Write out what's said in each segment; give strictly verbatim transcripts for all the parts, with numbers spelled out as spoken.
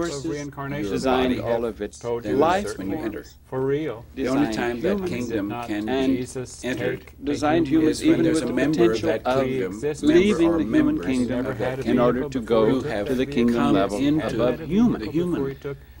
universe of reincarnation. your designed body all have of its told you life certain when you forms. enter. For real. The only Designed time that humans. kingdom Did not can And be Jesus entered take a designed human humans is when even there's with a the member of potential that of kingdom, pre-existing member leaving or the human members kingdom never had a in order vehicle to before he go took have to the that kingdom come level into above the human. the human before he took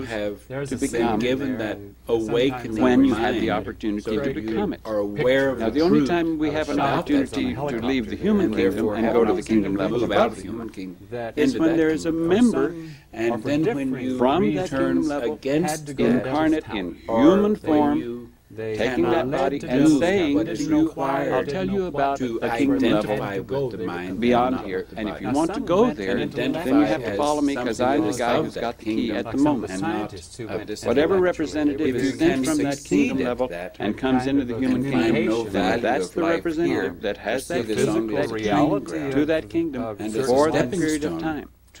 chose have There's to a become saying given there, that and sometimes awakening when you had mind, the opportunity so to that you become it. are aware of Now, the the only truth time we have an about that opportunity on a to leave the helicopter human and kingdom therefore and have go to an the kingdom opportunity level to of move out above of the human human kingdom that is into when that there is a kingdom. member And or for then when differing you from that turn kingdom level against had to go to that, incarnate Devil's in or human when form, you They taking were that led body to and Devil's saying, Tower. what is Didn't know why, required I'll didn't tell know you what, about to the kingdom level identify Had to go, with the they were mind beyond and not here. with the And if body. you Now, want to some go went there, and then identify you have to as follow me because something I'm the of guy who's that got the key kingdom at like the some of moment. the and not scientists who of went this Whatever kingdom. representative If is you sent can from that succeed kingdom at level that, and Kind comes of into the a human communication. kingdom, no then value that's of the life representative here. that has Just see that this kingdom, only as that a key reality to that kingdom and of as a for that stepping period of stone time. to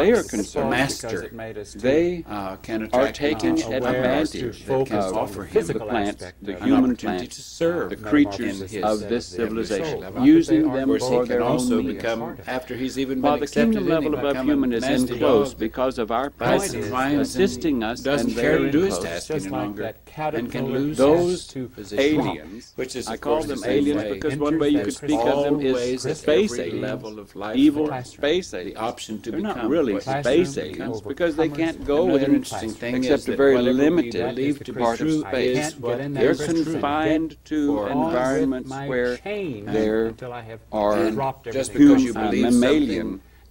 they are Because concerned, master it made us to, they uh, can are attract taking people aware as to advantage that focus can of on offer the him the physical plants, aspect the of an human opportunity plants, to serve the uh, creatures in his of this level. civilization, Not that using they aren't them Of course, for he their can own also means. become, after he's even While been the accepted kingdom in, level he above become human a is nasty enclosed dog because of our bites presence, and whines and assisting us, doesn't and care they're to do his enclosed. task Just any like longer that and can caterpillar lose Those his to position. aliens, Which is, I of call course, them the same aliens way. because one way you could speak of them Always is at space every aliens, level of life evil form, space the aliens. option to They're not become really what you space become. aliens because they can't go Another within interesting thing except is a that very whatever we limited believe to be part of true space. is what They're is true. confined to For us. environments where there until I have are dropped just everything because you uh, believe mammalian something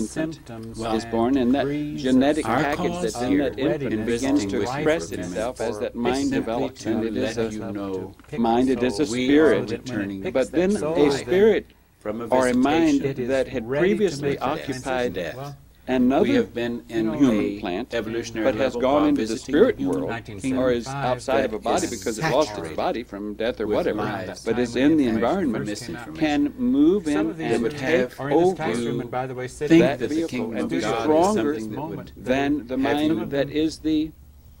infant symptoms is and born, and that degrees genetic of Our package cause that's in here that infant in begins visiting to with you express for a minute itself as that for mind simply develops, to and it is let a you know mind, it is a So we spirit, are returning but then soul, a spirit from a or a mind visitation It is that had ready to previously make that occupied transition. Well, another We have been in know, human a plant, evolutionary but has level gone while into the visiting spirit human world, nineteen or is seventy-five outside of a that body is because it lost its saturated body from death or with whatever, lies but is time in and the information environment, first came out. misinformation. can move Some in of these and are take are in this over classroom, and by the way, sitting think that that the vehicle kingdom and of be God is stronger something that would than the have mind you that is the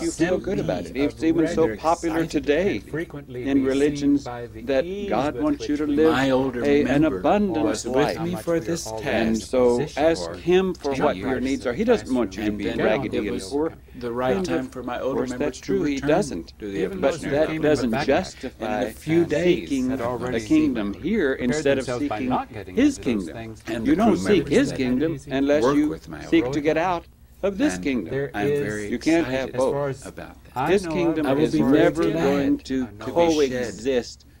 make you feel good about it. It's even so popular today in religions that God wants you to live My older a, an member abundant was with life. me for this task. And so ask for Him for ten what years. your needs are. He doesn't want you to And be then raggedy it and was poor. the right And time of for my course, older that's members to true. He return doesn't. to the Even But those who that came in doesn't the backpack. justify In a few days seeking had already the kingdom here instead of themselves by seeking not getting His into those kingdom. things. And You the don't crew seek members His that kingdom easy. unless work you with my seek older to get out of this And kingdom. There I'm is- very You can't have excited both. As far as about that. I His know of, kingdom I will is be very never glad going to to be coexist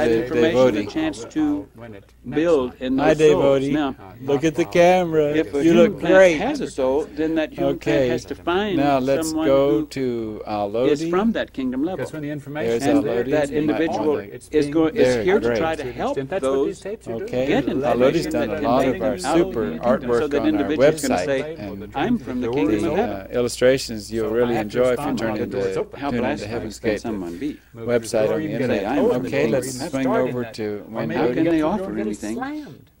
that the information devotee. a chance to build in those Hi, souls. devotee. Now, Look at the camera. if a You human look plant great. has a soul, then that human Okay. plant has to find Now let's someone go who to is Alodi. from that kingdom level. Because when the information There's And is there, Alodi. that it's being individual recorded. It's is being going is There, here to great. try to To the help extent that's what these those tapes are doing. Okay. get They're information Alodi's letting done that a can lot make of our them out of super the kingdom. artwork So that on our individual's going to website, say, and I'm from the kingdom the of heaven. uh, illustrations you'll So really I have to enjoy if you respond turn while the into, door's open. How tune into blasphemous Heaven's can Gate someone be? website on the Or you can get internet. a code in the Okay, kingdom. let's swing over to How Wendy. can they offer anything? Slammed.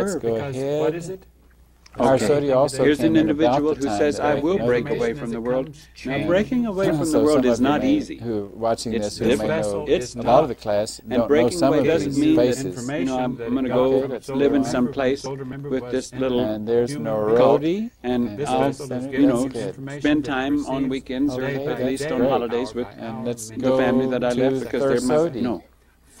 let's serve. go Because ahead. what is it? Our Okay. Sodi also Here's came an in about individual the who time says, that I will know break the away case. from as the it world. comes, Now, change. breaking away from So the world some is of you not may- easy. Who watching It's this who may difficult. know It's a lot tough. of the class And don't know breaking some away of doesn't these mean that, faces. you know, I'm, that I'm going to God go gave let's us live in older some member, place older member with was this an little And there's human no being. cult, roadie. and This I'll, vessel is you know, getting information spend that time on receives weekends or Okay, at that's least on great. holidays with And let's the go family that I to left because they're my Thursody. no.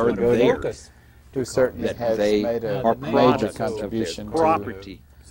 are good theirs, who certainly that has they made a are major products of their contribution to property.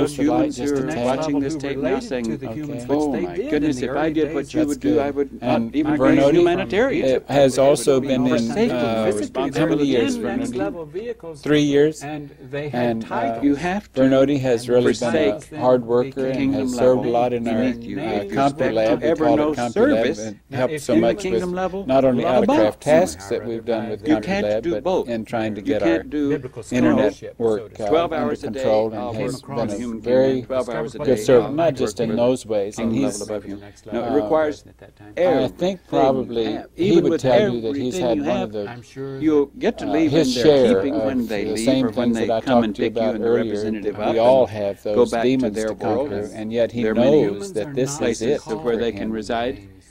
those the light humans just who a are tad? watching this tape now saying, Okay. oh my goodness, if I did what you That's would do, good. I would And not even be Vernodi humanitarian. It has also been in Forsake uh, responsibility. how many years, And Vernodi? Three years. And they had And uh, titles. You have to Vernodi has really been forsake a hard worker and kingdom has served a level lot in our beneath you. uh, If you CompuLab. expect We ever call know it CompuLab service and Now, helped if so you much kingdom with level, not only love autograph above. tasks that we've done with You can't CompuLab, do but both. in trying to You get our can't do Biblical internet scholarship, work so to uh, twelve under hours a day. control I'll and came has across been a human very kingdom, twelve hours a good day. servant, I'll not work just in for those ways. And kingdom he's, level above you. Next No, level. it requires I everything think you probably have. he Even would with tell you that he's everything had you one have, of the I'm sure you'll get to uh, leave his in their share keeping of when they the leave same or when things they that I come and talked to you pick you about and the earlier. representative that up we all and have go those back to demons their to world. conquer, and yet he There are many knows that this is places it of where they can for him. reside.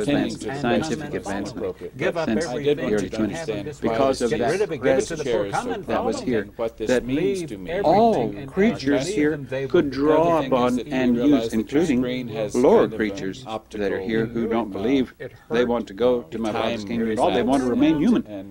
advancement, and scientific come and advancement. follow. Give up Since everything the early you twenties, have in this because world. of Get that rid of it, give it to the poor. cares Come so and that was follow here, me. what this that means to me. all Everything and creatures any here of them they could will- draw The other thing is upon that you and realize use, that your including screen has lower kind of an creatures that are optical, here who don't believe It they hurt want to go to my time Father's kingdom at all. They want to results remain human. and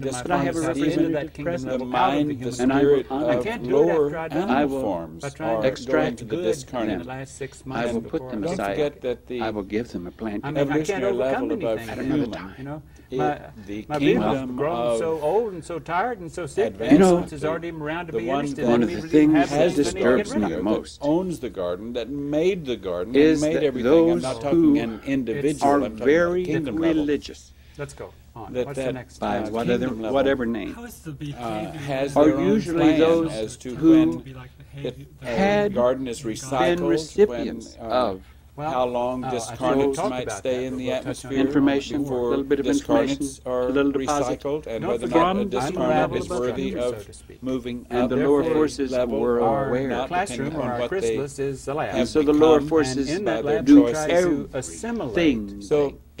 into my this But I have a promise, into representative that kingdom presence. the level, out of the mind, the human And I spirit will- I of can't do it lower after I die. animal I will forms by trying are to extract going to the good in the discarnate. last six I months will put before them I Don't aside. forget that the I will give them a plant. I mean, I can't evolutionary overcome level above anything. I don't have the human, time, you know. it- My, the my being kingdom grown of so old and so tired and so sick, the advancement, You know, is already around to the be one interested that One in of me the really things having that things I need to get disturbs rid me of. the that most owns the garden, that made the garden, is and made that everything. I'm those not who talking an individual. are I'm talking about very kingdom level. religious Let's go on. That- What's that the next? by Uh, whatever, kingdom level. whatever name How is the behavior Uh, has Are their own usually plan those as to who when be like the it, behavior, the had a garden is been recycled, been recipients when, uh, of Well, how long oh, I think discarnates we talked might about stay that, in but the we'll touch on atmosphere that information, before a little bit of discarnates information, are a little deposit. recycled, and Don't whether or forget, not a I'm a discarnate level is above worthy you, of so to speak. moving And up the lower a forces level were or aware. not, classroom depending or on our what chrysalis they is the lab. And have so the become lower And forces in by that their lab, we choices. try to assimilate things. So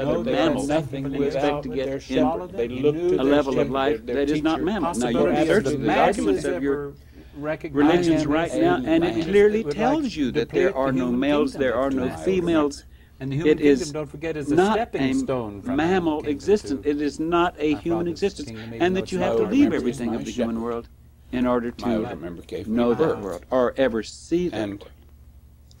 other they mammal, had nothing we expect to without get their in shepherd. They looked to a their level of shepherd, life their- their that is not teacher. mammal. Now, you Possibility can of search the the arguments masses of that your were recognized religions as right a now, and it land clearly would tells like you that there depict are the no human males, kingdom there are of no Christ. females. And the human It kingdom, is don't forget, is a not stepping a stone from mammal the kingdom existence. to It is not a our human Father's existence, kingdom, even and though that it's you not have to I leave remember everything my of the human shepherd. world in order My to older member gave me know that birth. world or ever see that And world.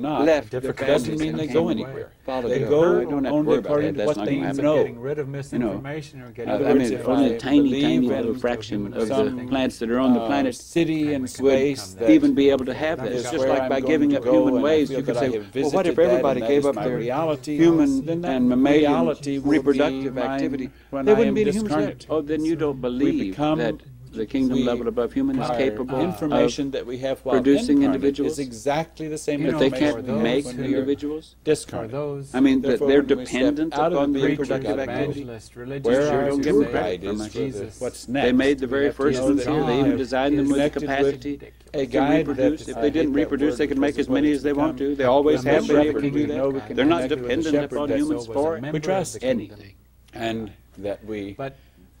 not, left Difficult their doesn't families mean and they came go away. anywhere. Follow They God. go I don't have to only worry about according that. to That's what not they gonna happen. know. Getting rid of misinformation or getting Uh, other I rid words, mean, if of only I a tiny, believe tiny in little fraction of the some, plants that are on the uh, planet city and would space that even be able to have that. is It's just where like I'm by going giving to up go, human and I ways, feel you could that I say, have well, what if visited that, everybody and that gave is up my their reality, human then that and mammalian reality will reproductive be mine activity? when There I wouldn't am be any humans left. discarnate. Oh, then you don't believe become- that the kingdom we level above human is Our capable information of that we have while producing incarnate individuals, is exactly the same You that they know, can't for information we have make when we are individuals. Are discarnate. those I mean, that Therefore, they're when we step dependent out of upon the the preachers, reproductive God, activity. evangelists, religious Where Sure, our don't leaders give them say, credit guide for is much. for the- Jesus, what's They next. made the very have to first know ones that here. They even God designed them is with the connected with capacity. a They can guide reproduce. that If I they hate didn't that reproduce, word they could because make of as what many it's as they want become. to. They always When have the been shepherd, able to we do know we that. can They're not connect with a dependent shepherd upon that humans so for it. We trust anything. and But that we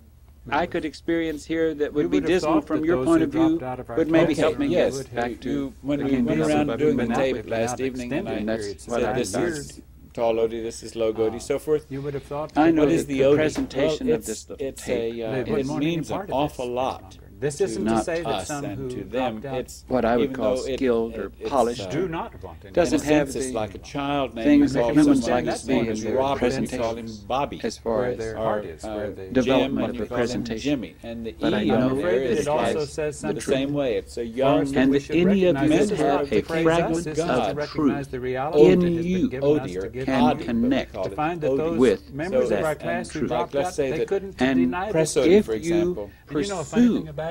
I could experience here that would You be would have dismal thought from that your those point who of view dropped out of our would maybe culture help me yes, get back to you, when the we kingdom went of around heaven. doing the Been tape out last without evening, and I extended that's periods what of I said, time. this is tall Odie, this is low Odie, so forth. You would have thought. I that know What that is the the Odie? presentation Well, of this it's, little it's tape, a, uh, They it wouldn't want any means part an of awful this lot. longer. This isn't not to say that us some and who to them. dropped out It's what I would even call though it- skilled it- or it's, polished. uh, do not want any. Doesn't in a have sense, it's the like a child name. things You that call humans someone like his to see name in is their Robert, you presentation call him Bobby. as far where as their Or, heart is, uh, where they Jim, development and of you the call him presentation. Jimmy, and the But I E know on there that is it also like says the something. same way. It's a Far young as and we that should any of recognize you this is have not to a praise us, fragment this is to of recognize truth the reality in that has been you given us to Odie, give can to Odie, you. connect but we To call it find that Odie. those with members So of our that- class and who truth. dropped Like, let's out, say they that couldn't And deny press this. Odie, if for you example. And you know, a funny thing pursue about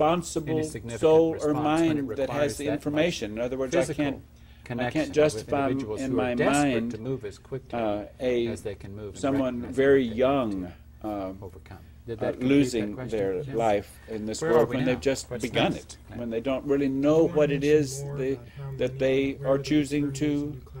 responsible any significant soul or response when it mind that requires has the that information. In other words, I physical can't, I connection can't justify with individuals in who my are desperate mind to move as quickly uh, a as they can move and someone recognize very what they need young to uh, overcome. Did uh, that complete losing that question? their Yes. life in this Where are world we when now? they've just What's begun next? it, when they don't really know You wanna what it mention is more they, about how that many- they where are the choosing third is to in your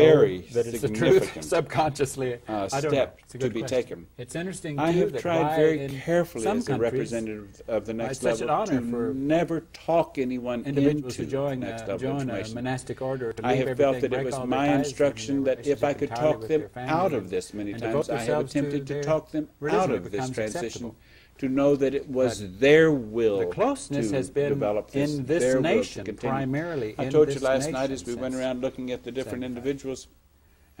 very that it's the truth significant subconsciously. uh, I don't know. step It's a to good be question. taken. It's interesting I too have that tried why very in carefully some as a countries, representative of the next it's such level an honor to for never talk anyone individuals into to join, the next uh, level join a information. monastic order to I leave have felt everything, that it break was all my their ties, instruction their that if I relationship could entirely talk with them their family out and- of this many and times, devote I have themselves to attempted to their talk them religion, out it of this becomes transition acceptable. to know that it was But their will The closeness to has been develop this, in this their will to nation, continue. primarily I in told you this last nation night as we went since around looking at the different seventy-five. individuals,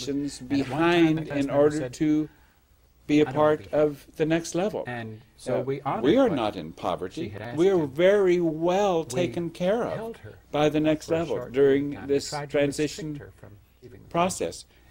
generations And at one time, behind the class in member order said, to be a "I don't part wanna be of the next level. And so Uh, we honored we are what not in she poverty. had asked We are to. very well We taken care of held her by the next for a level short during period of time. We this tried to restrict transition her from leaving the process.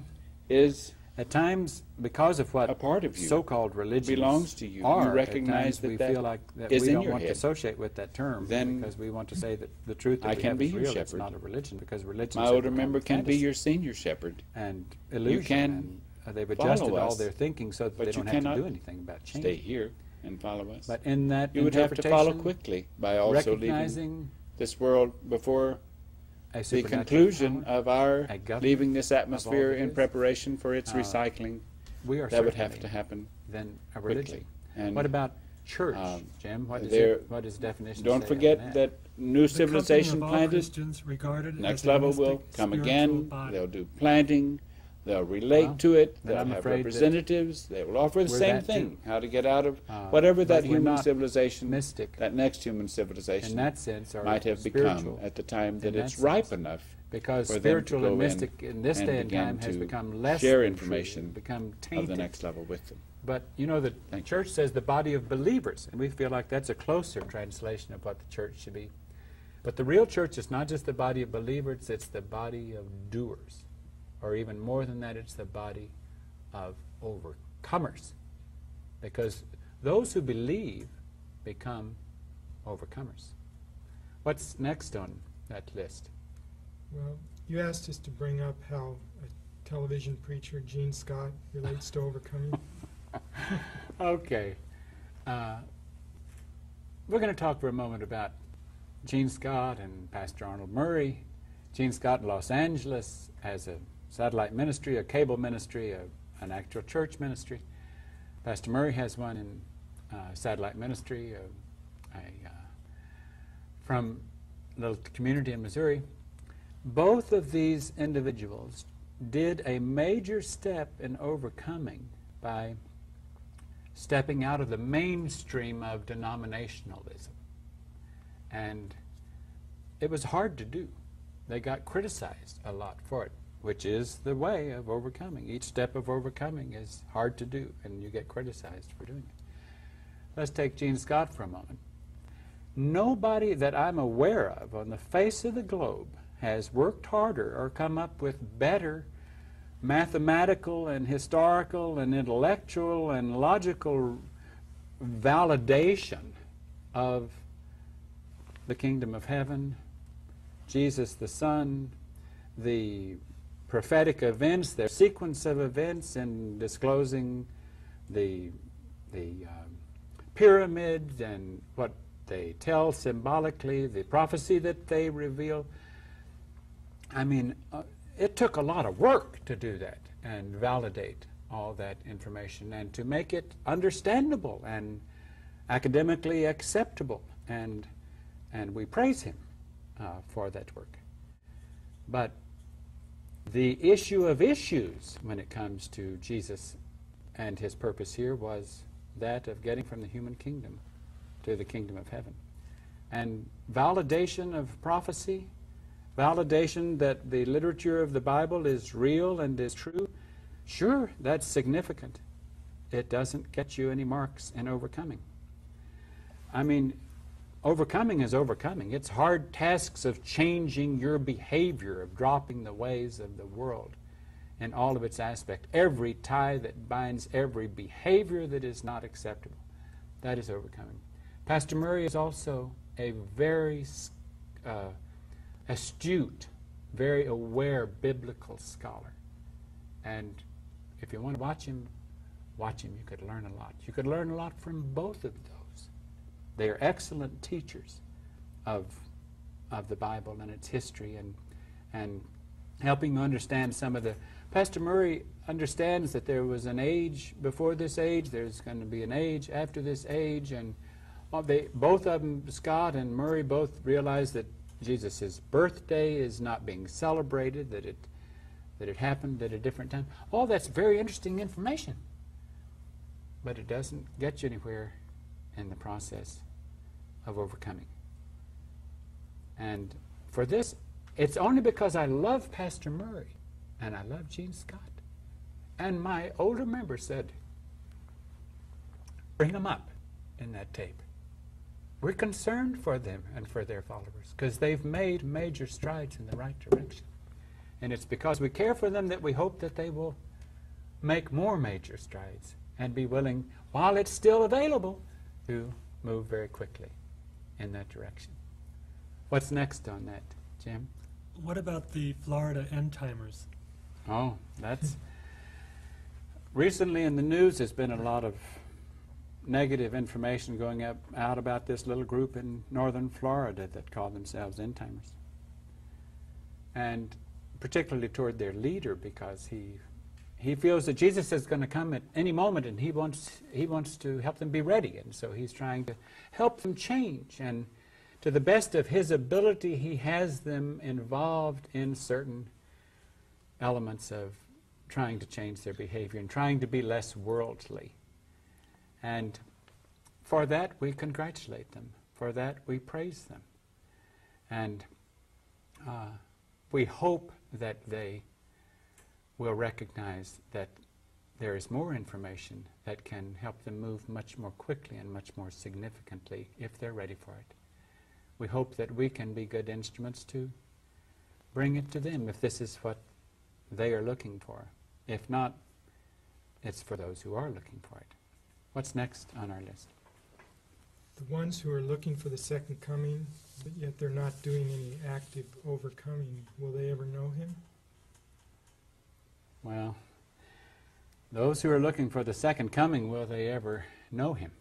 is at times, because of what a part of you, so-called religions belongs to you. are, You recognize at times that we that feel like that is we in don't your want head. to associate with that term, Then because we want to say that the truth that I we can't have be is your real. It's shepherd. not a religion, because religions My have older become member can't be fantasy your senior shepherd. and illusion. can and, uh, they've follow adjusted all us, their thinking so that but they you don't have to cannot do anything about change. Stay here and follow us. But in that You would have to follow interpretation, quickly by also leaving recognizing this world before a the supernatural conclusion power, of our a government leaving this of atmosphere all that in is, preparation for its uh, recycling. we are That would have certainly to happen then a quickly. religion. And What about church, Um, Jim? What is, there- it, what is the definition? Don't say forget on that? that new The civilization company of all planted. Christians regarded Next as a level mystic, will come spiritual again. body. They'll do planting. They'll relate Well, to it. then They'll I'm have afraid that representatives. They will offer the we're same that thing: too. how to get out of Uh, whatever that but we're human not civilization, mystic. that next human civilization, In that sense, or might have spiritual, become at the time that in that it's sense. ripe enough because for them to spiritual go and in mystic in this and day and begin time has to become less share than true, information become tainted. of the next level with them. But you know, the Thank you. church says the body of believers, and we feel like that's a closer translation of what the church should be. But the real church is not just the body of believers, it's the body of doers. Or even more than that, it's the body of overcomers. Because those who believe become overcomers. What's next on that list? Well, you asked us to bring up how a television preacher, Gene Scott, relates to overcoming. Okay. Uh, we're going to talk for a moment about Gene Scott and Pastor Arnold Murray. Gene Scott in Los Angeles has a satellite ministry, a cable ministry, a, an actual church ministry. Pastor Murray has one in uh, satellite ministry, a, a, uh, from a little community in Missouri. Both of these individuals did a major step in overcoming by stepping out of the mainstream of denominationalism. And it was hard to do. They got criticized a lot for it, which is the way of overcoming. Each step of overcoming is hard to do, and you get criticized for doing it. Let's take Gene Scott for a moment. Nobody that I'm aware of on the face of the globe has worked harder or come up with better mathematical and historical and intellectual and logical validation of the kingdom of heaven, Jesus the Son, the prophetic events, their sequence of events in disclosing the, the um, pyramid and what they tell symbolically, the prophecy that they reveal. I mean, uh, it took a lot of work to do that and validate all that information and to make it understandable and academically acceptable. And, and we praise him uh, for that work. But the issue of issues when it comes to Jesus and his purpose here was that of getting from the human kingdom to the kingdom of heaven. And validation of prophecy, validation that the literature of the Bible is real and is true, sure, that's significant. It doesn't get you any marks in overcoming. I mean, overcoming is overcoming. It's hard tasks of changing your behavior, of dropping the ways of the world in all of its aspects. Every tie that binds every behavior that is not acceptable, that is overcoming. Pastor Murray is also a very uh, astute, very aware biblical scholar. And if you want to watch him, watch him. You could learn a lot. You could learn a lot from both of those. They are excellent teachers of, of the Bible and its history and, and helping you understand some of the... Pastor Murray understands that there was an age before this age, there's going to be an age after this age, and well, they, both of them, Scott and Murray, both realize that Jesus' birthday is not being celebrated, that it, that it happened at a different time. All that's very interesting information, but it doesn't get you anywhere in the process of overcoming. And for this, it's only because I love Pastor Murray and I love Gene Scott. And my older member said, bring them up in that tape. We're concerned for them and for their followers because they've made major strides in the right direction. And it's because we care for them that we hope that they will make more major strides and be willing, while it's still available, to move very quickly in that direction. What's next on that, Jim? What about the Florida end-timers? Oh, that's... Recently in the news there's been a lot of negative information going up, out about this little group in northern Florida that call themselves end-timers. And particularly toward their leader, because he he feels that Jesus is going to come at any moment, and he wants, he wants to help them be ready. And so he's trying to help them change. And to the best of his ability, he has them involved in certain elements of trying to change their behavior and trying to be less worldly. And for that, we congratulate them. For that, we praise them. And uh, we hope that they will recognize that there is more information that can help them move much more quickly and much more significantly if they're ready for it. We hope that we can be good instruments to bring it to them if this is what they are looking for. If not, it's for those who are looking for it. What's next on our list? The ones who are looking for the second coming, but yet they're not doing any active overcoming, will they ever know him? Well, those who are looking for the second coming, will they ever know him?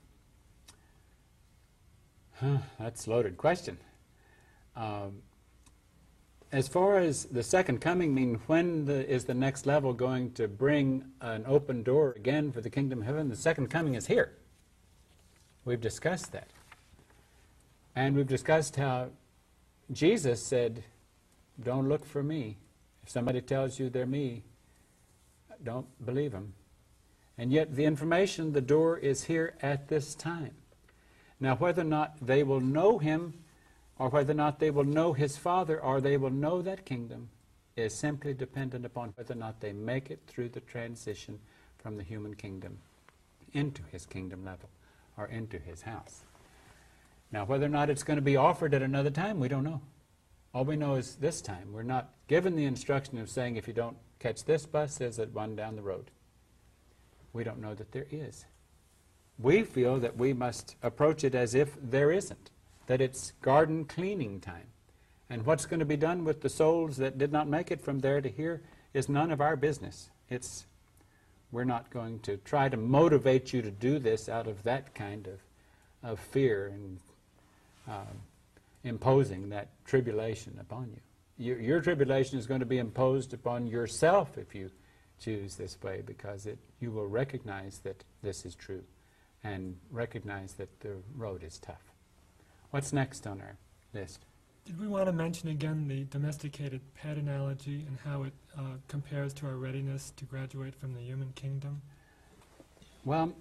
Huh, that's a loaded question. Um, as far as the second coming, mean when the, is the next level going to bring an open door again for the kingdom of heaven? The second coming is here. We've discussed that. And we've discussed how Jesus said, don't look for me. If somebody tells you they're me, don't believe them. And yet the information, the door is here at this time. Now whether or not they will know him, or whether or not they will know his Father, or they will know that kingdom, is simply dependent upon whether or not they make it through the transition from the human kingdom into his kingdom level, or into his house. Now whether or not it's going to be offered at another time, we don't know. All we know is this time. We're not given the instruction of saying, if you don't catch this bus, there's that one down the road. We don't know that there is. We feel that we must approach it as if there isn't, that it's garden cleaning time. And what's going to be done with the souls that did not make it from there to here is none of our business. It's, we're not going to try to motivate you to do this out of that kind of, of fear and uh, imposing that tribulation upon you. Your, your tribulation is going to be imposed upon yourself if you choose this way, because it, you will recognize that this is true and recognize that the road is tough. What's next on our list? Did we want to mention again the domesticated pet analogy and how it uh, compares to our readiness to graduate from the human kingdom? Well,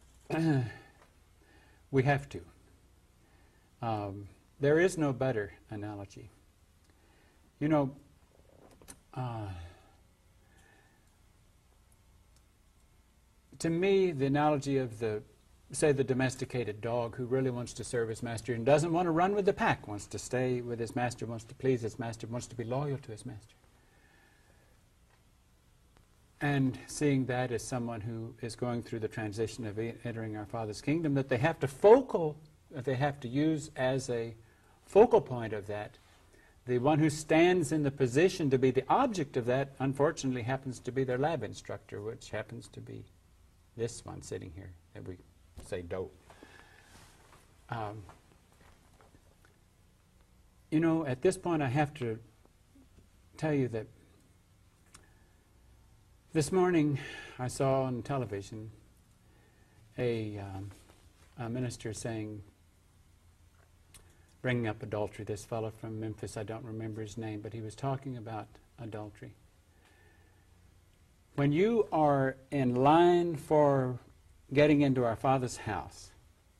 we have to. Um, there is no better analogy. You know, uh, to me, the analogy of the, say, the domesticated dog who really wants to serve his master and doesn't want to run with the pack, wants to stay with his master, wants to please his master, wants to be loyal to his master. And seeing that as someone who is going through the transition of e- entering our Father's kingdom, that they have to focal, that they have to use as a focal point of that, the one who stands in the position to be the object of that, unfortunately, happens to be their lab instructor, which happens to be this one sitting here, that we say dope. Um, you know, at this point I have to tell you that this morning I saw on television a, um, a minister saying, bringing up adultery. This fellow from Memphis, I don't remember his name, but he was talking about adultery. When you are in line for getting into our Father's house,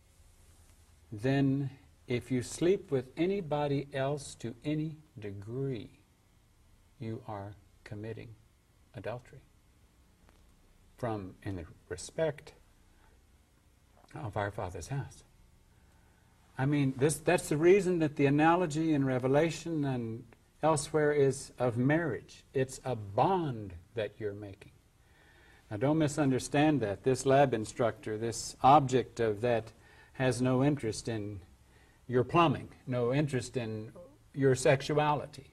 then if you sleep with anybody else to any degree, you are committing adultery. From, in the respect of our Father's house. I mean, this, that's the reason that the analogy in Revelation and elsewhere is of marriage. It's a bond that you're making. Now don't misunderstand that. This lab instructor, this object of that, has no interest in your plumbing, no interest in your sexuality.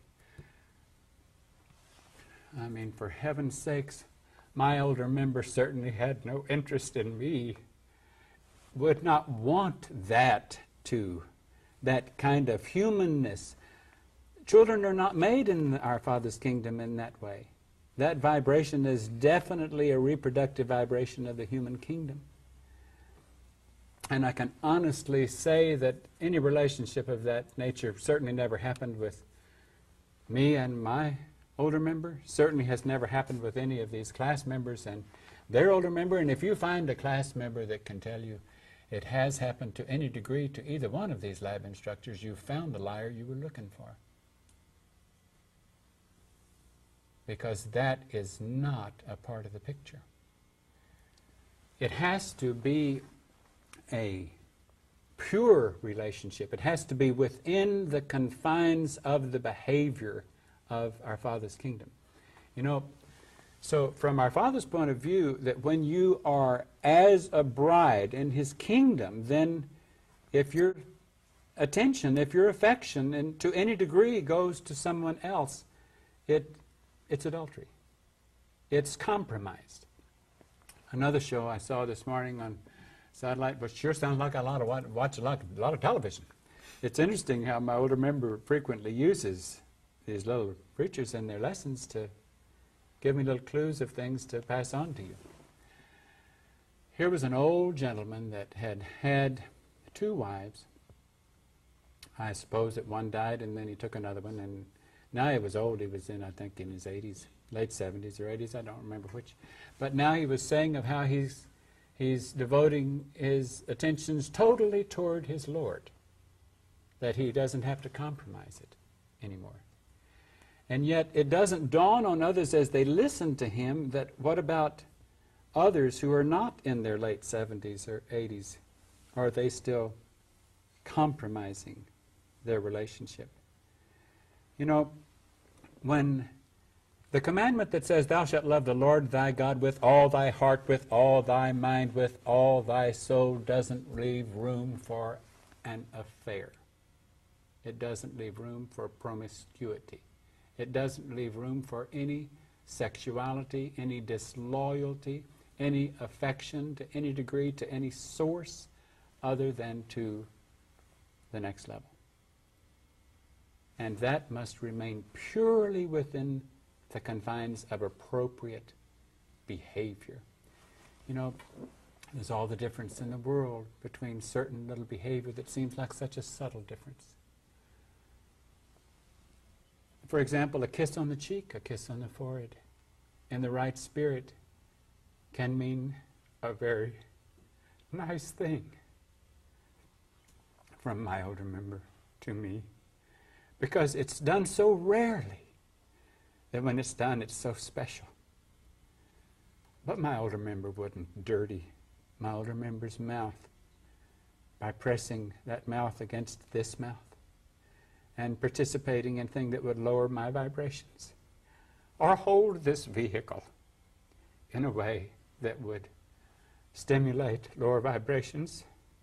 I mean, for heaven's sakes, my older member certainly had no interest in me, would not want that to, that kind of humanness. Children are not made in our Father's kingdom in that way. That vibration is definitely a reproductive vibration of the human kingdom. And I can honestly say that any relationship of that nature certainly never happened with me and my older member, certainly has never happened with any of these class members and their older member. And if you find a class member that can tell you it has happened to any degree to either one of these lab instructors, you've found the liar you were looking for. Because that is not a part of the picture. It has to be a pure relationship. It has to be within the confines of the behavior of our Father's kingdom. You know, so from our Father's point of view, that when you are as a bride in His kingdom, then if your attention, if your affection, and to any degree goes to someone else, it it's adultery. It's compromised. Another show I saw this morning on satellite, but sure sounds like a lot of watch, watch a lot, a lot of television. It's interesting how my older member frequently uses these little preachers in their lessons to give me little clues of things to pass on to you. Here was an old gentleman that had had two wives. I suppose that one died and then he took another one, and now he was old. He was in, I think, in his eighties, late seventies or eighties, I don't remember which. But now he was saying of how he's He's devoting his attentions totally toward his Lord, that he doesn't have to compromise it anymore. And yet it doesn't dawn on others as they listen to him that what about others who are not in their late seventies or eighties? Are they still compromising their relationship? You know, when the commandment that says, thou shalt love the Lord thy God with all thy heart, with all thy mind, with all thy soul, doesn't leave room for an affair. It doesn't leave room for promiscuity. It doesn't leave room for any sexuality, any disloyalty, any affection to any degree to any source other than to the next level. And that must remain purely within the confines of appropriate behavior. You know, there's all the difference in the world between certain little behavior that seems like such a subtle difference. For example, a kiss on the cheek, a kiss on the forehead, in the right spirit can mean a very nice thing from my older member to me, because it's done so rarely that when it's done, it's so special. But my older member wouldn't dirty my older member's mouth by pressing that mouth against this mouth and participating in things that would lower my vibrations, or hold this vehicle in a way that would stimulate lower vibrations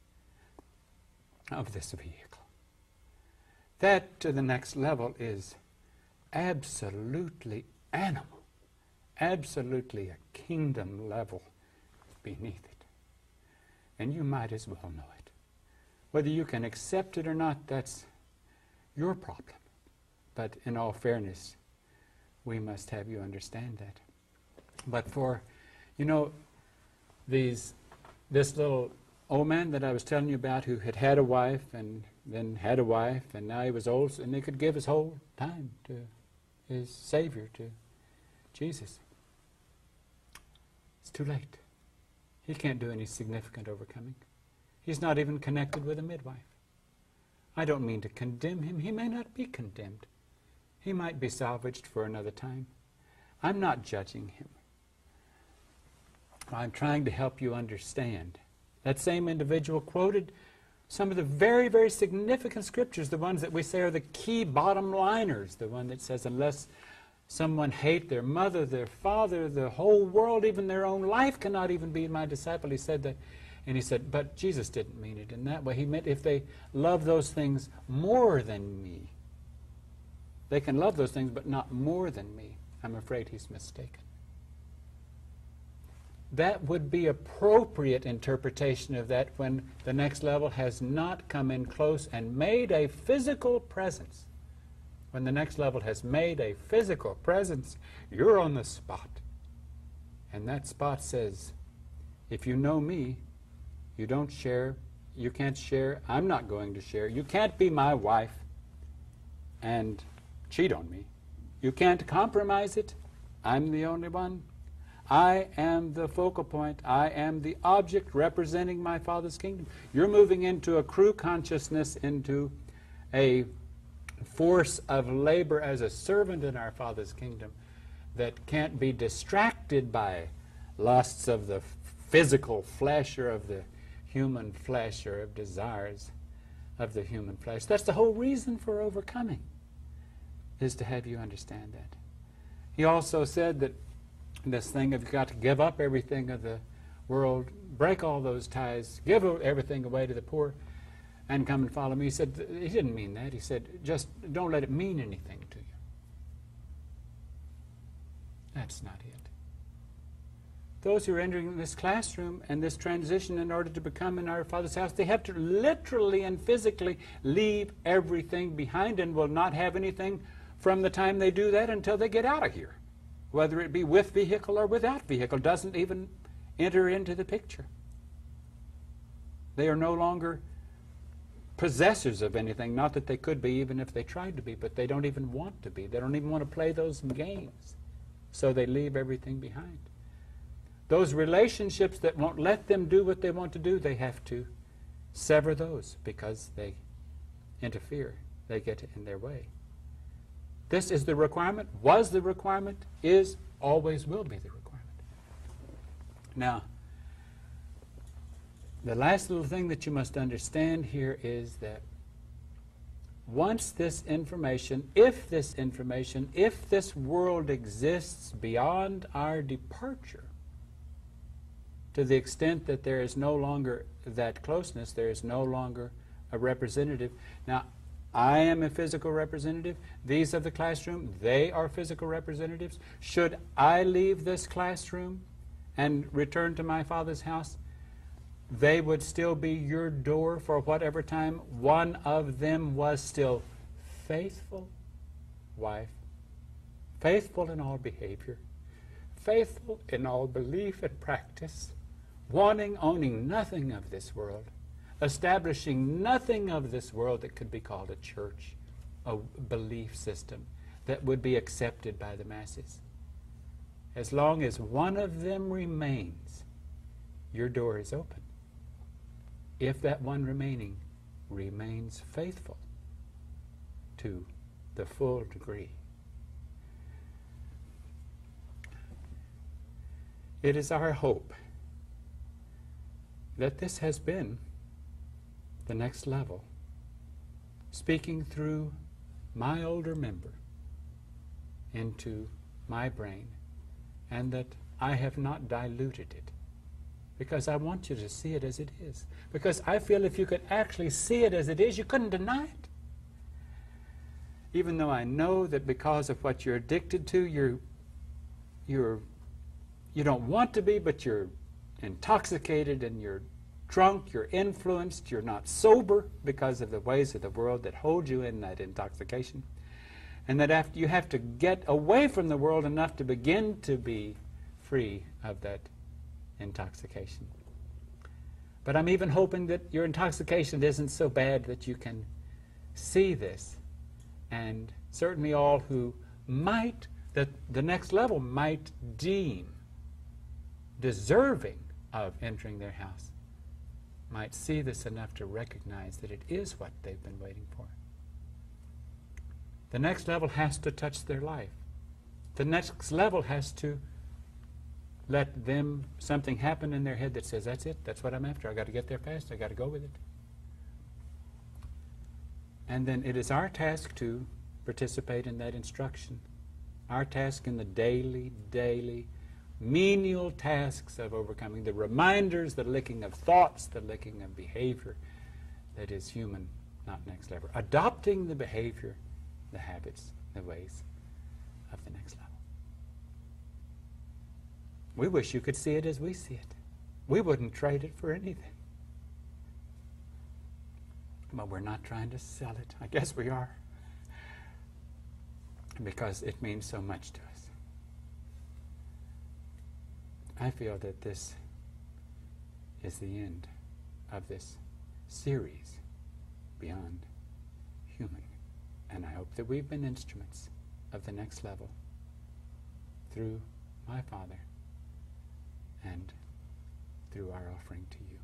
of this vehicle. That to the next level is absolutely animal, absolutely a kingdom level beneath it. And you might as well know it. Whether you can accept it or not, that's your problem. But in all fairness, we must have you understand that. But for, you know, these, this little old man that I was telling you about who had had a wife and then had a wife and now he was old and he could give his whole time to his Savior, to Jesus. It's too late. He can't do any significant overcoming. He's not even connected with a midwife. I don't mean to condemn him. He may not be condemned. He might be salvaged for another time. I'm not judging him. I'm trying to help you understand. That same individual quoted some of the very, very significant scriptures, the ones that we say are the key bottom liners, the one that says, unless someone hate their mother, their father, the whole world, even their own life cannot even be my disciple. He said that, and he said, but Jesus didn't mean it in that way. He meant if they love those things more than me, they can love those things, but not more than me. I'm afraid he's mistaken. That would be appropriate interpretation of that when the next level has not come in close and made a physical presence When the next level has made a physical presence, you're on the spot. And that spot says, if you know me, you don't share, you can't share, I'm not going to share, you can't be my wife and cheat on me. You can't compromise it. I'm the only one. I am the focal point. I am the object representing my Father's kingdom. You're moving into a crew consciousness, into a force of labor as a servant in our Father's kingdom that can't be distracted by lusts of the physical flesh or of the human flesh or of desires of the human flesh. That's the whole reason for overcoming, is to have you understand that. He also said that this thing of you've got to give up everything of the world, break all those ties, give everything away to the poor, and come and follow me. He said, he didn't mean that. He said, just don't let it mean anything to you. That's not it. Those who are entering this classroom and this transition in order to become in our Father's house, they have to literally and physically leave everything behind and will not have anything from the time they do that until they get out of here. Whether it be with vehicle or without vehicle, doesn't even enter into the picture. They are no longer possessors of anything, not that they could be even if they tried to be, but they don't even want to be. They don't even want to play those games. So they leave everything behind. Those relationships that won't let them do what they want to do, they have to sever those because they interfere. They get in their way. This is the requirement, was the requirement, is, always will be the requirement. Now, the last little thing that you must understand here is that once this information, if this information, if this world exists beyond our departure, to the extent that there is no longer that closeness, there is no longer a representative. Now, I am a physical representative. These of the classroom, they are physical representatives. Should I leave this classroom and return to my Father's house, they would still be your door for whatever time one of them was still faithful wife, faithful in all behavior, faithful in all belief and practice, wanting, owning nothing of this world, establishing nothing of this world that could be called a church, a belief system that would be accepted by the masses. As long as one of them remains, your door is open. If that one remaining remains faithful to the full degree. It is our hope that this has been the next level, speaking through my older member into my brain, and that I have not diluted it, because I want you to see it as it is. Because I feel if you could actually see it as it is, you couldn't deny it. Even though I know that because of what you're addicted to, you're, you're, you don't want to be, but you're intoxicated and you're drunk, you're influenced, you're not sober because of the ways of the world that hold you in that intoxication. And that after you have to get away from the world enough to begin to be free of that intoxication. But I'm even hoping that your intoxication isn't so bad that you can see this. And certainly all who might, that the next level might deem deserving of entering their house, might see this enough to recognize that it is what they've been waiting for. The next level has to touch their life. The next level has to let them, something happen in their head that says, that's it, that's what I'm after, I've got to get there fast, I've got to go with it. And then it is our task to participate in that instruction. Our task in the daily, daily, menial tasks of overcoming, the reminders, the licking of thoughts, the licking of behavior that is human, not next level. Adopting the behavior, the habits, the ways of the next level. We wish you could see it as we see it. We wouldn't trade it for anything. But we're not trying to sell it. I guess we are. because it means so much to us. I feel that this is the end of this series, Beyond Human. And I hope that we've been instruments of the next level through my Father and through our offering to you.